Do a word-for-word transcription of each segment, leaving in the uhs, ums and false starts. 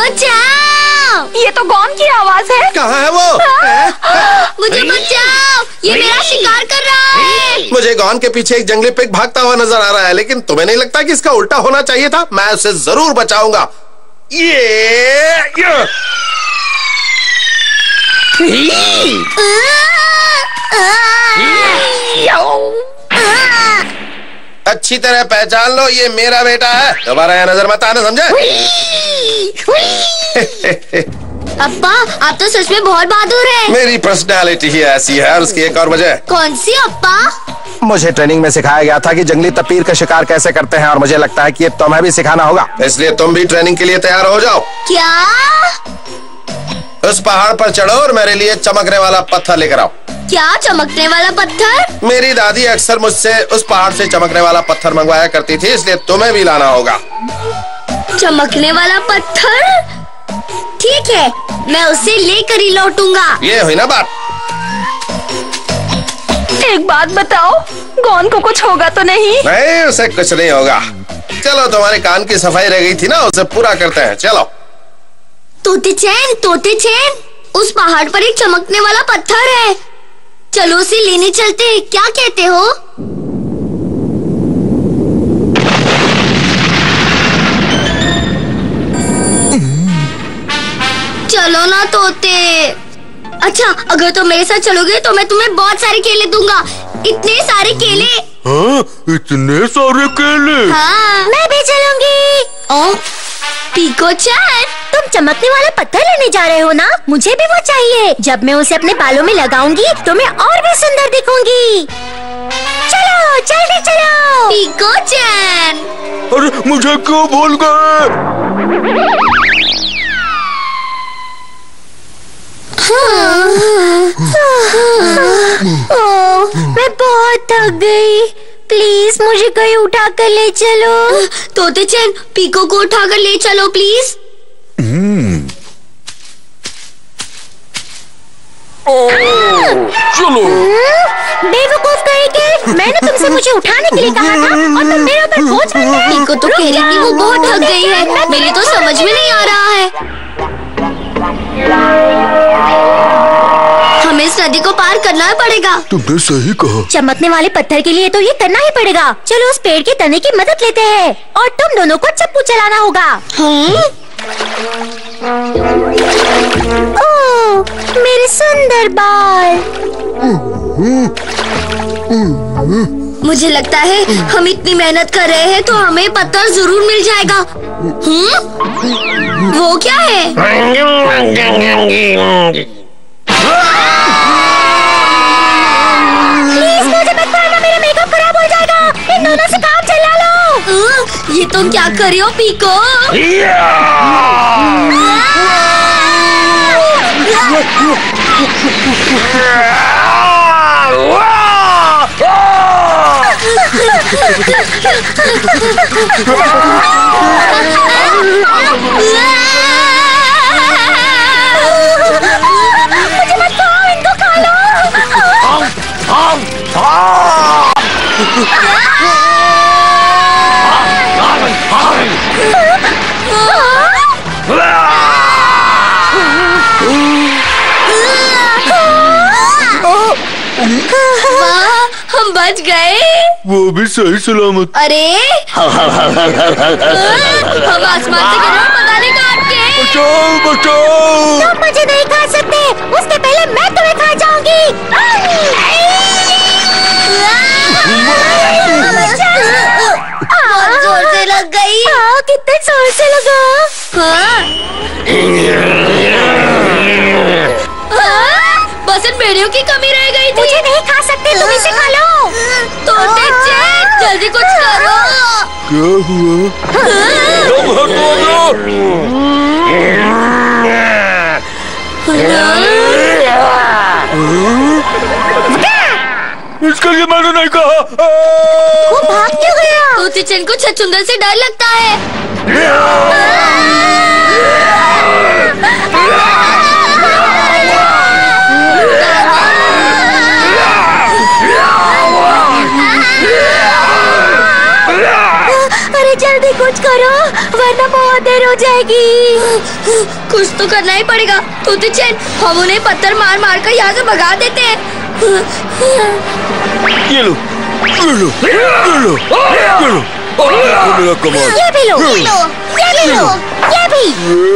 बचाओ! ये तो गॉन की आवाज है। कहाँ है वो? मुझे बचाओ! ये मेरा शिकार कर रहा है। मुझे गॉन के पीछे एक जंगली पिग भागता हुआ नजर आ रहा है, लेकिन तुम्हें नहीं लगता कि इसका उल्टा होना चाहिए था? मैं उसे जरूर बचाऊंगा। ये, ये। अच्छी तरह पहचान लो, ये मेरा बेटा है। दोबारा यहाँ नजर मत आना, समझे? अब्बा, आप तो सच में बहुत बहादुर हैं। मेरी पर्सनालिटी ही ऐसी है, और उसकी एक और वजह। कौन सी अब्बा? मुझे ट्रेनिंग में सिखाया गया था कि जंगली तपीर का शिकार कैसे करते हैं, और मुझे लगता है कि ये तुम्हें भी सिखाना होगा। इसलिए तुम भी ट्रेनिंग के लिए तैयार हो जाओ। क्या? उस पहाड़ पर चढ़ो और मेरे लिए चमकने वाला पत्थर लेकर आओ। क्या चमकने वाला पत्थर? मेरी दादी अक्सर मुझसे उस पहाड़ से चमकने वाला पत्थर मंगवाया करती थी, इसलिए तुम्हें भी लाना होगा। चमकने वाला पत्थर? ठीक है, मैं उसे लेकर ही लौटूंगा। ये हुई ना बात। एक बात बताओ, गॉन को कुछ होगा तो नहीं? नहीं, उसे कुछ नहीं होगा। चलो, तुम्हारे कान की सफाई रह गई थी ना, उसे पूरा करते हैं। चलो। तोते चैन, तोते चैन, उस पहाड़ पर एक चमकने वाला पत्थर है। चलो उसे लेने चलते हैं, क्या कहते हो? चलो ना तोते। अच्छा, अगर तुम मेरे साथ चलोगे तो मैं तुम्हें बहुत सारे केले दूंगा। इतने सारे केले। हाँ, इतने सारे केले? हाँ, मैं भी चलूंगी। ओ, पीको चैन, तुम चमकने वाला पत्थर लेने जा रहे हो ना? मुझे भी वो चाहिए। जब मैं उसे अपने बालों में लगाऊंगी तो मैं और भी सुंदर दिखूंगी। चलो, जल्दी चलो। पीको चैन। अरे, मुझे क्यों भूल गए? ओह, मैं बहुत थक गई। प्लीज मुझे कहीं उठा कर ले चलो। तोते चैन, पीको को उठा कर ले चलो प्लीज। चलो। बेवकूफ कहेंगे, मैंने तुमसे मुझे उठाने के लिए कहा था और तुम मेरे ऊपर बोझ बन गए। पीको तो कह रही थी वो बहुत थक गई है। मेरे तो समझ में नहीं आ रहा है। हमें इस नदी को पार करना पड़ेगा। तुमने सही कहा। चमकने वाले पत्थर के लिए तो ये करना ही पड़ेगा। चलो उस पेड़ के तने की मदद लेते हैं और तुम दोनों को चप्पू चलाना होगा। ओह, मेरे सुंदर बाल। मुझे लगता है हम इतनी मेहनत कर रहे हैं तो हमें पत्थर जरूर मिल जाएगा। हम्म? वो क्या है? प्लीज मुझे मत मारना, मेरा मेकअप खराब हो जाएगा। इन दोनों से काम चला लो। ये तुम क्या कर रही हो पीको? मुझे मत खाओ, इनको खा लो। वाह, हम बच गए। वो भी सही सलामत। अरे हम आसमान से गिरे और पता नहीं कहाँ अटके। बचाओ, बचाओ। तुम मुझे नहीं खा सकते, उसके पहले मैं तुम्हें खा जाऊंगी। बहुत जोर से लग गई। हाँ, कितने जोर से लगा। हाँ? हाँ? बस इन भेड़ियों की कमी रह गई थी। मुझे नहीं खा सकते, तुम इसे खा लो। तोते चैन, जल्दी कुछ करो। क्या हुआ? तुम हटो ना। इसके लिए मैंने नहीं कहा। वो भाग क्यों गया? तोते चैन को छछूंदर से डर लगता है। अरे जल्दी कुछ करो वरना बहुत देर हो जाएगी। कुछ तो करना ही पड़ेगा। तोते चैन, हम उन्हें पत्थर मार मार कर यहाँ से भगा देते हैं। ये लो, ये लो, ये लो, ये लो, मेरा कमाल। ये भी लो, ये लो, ये भी लो, ये भी।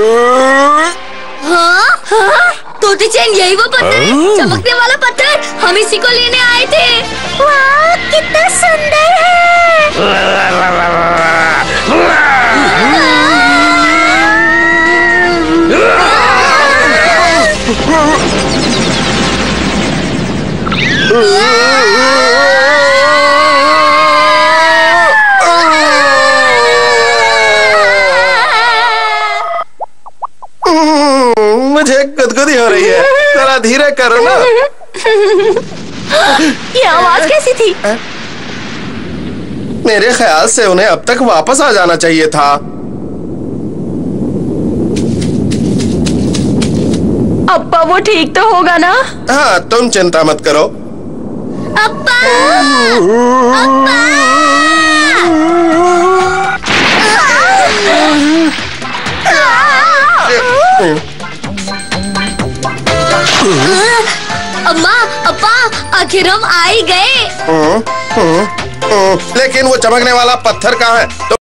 हाँ हाँ, तोते चैन, यही वो पत्थर है, चमकने वाला पत्थर। हम इसी को लेने आए थे। वाह, कितना सुंदर है। मुझे गुदगुदी हो रही है, जरा धीरे करो ना। ये आवाज कैसी थी? मेरे ख्याल से उन्हें अब तक वापस आ जाना चाहिए था। अब्बा वो ठीक तो होगा ना? हाँ, तुम चिंता मत करो। अब्बा, अब्बा। अम्मा, अब्बा, आखिर हम आ ही गए। लेकिन वो चमकने वाला पत्थर कहाँ है?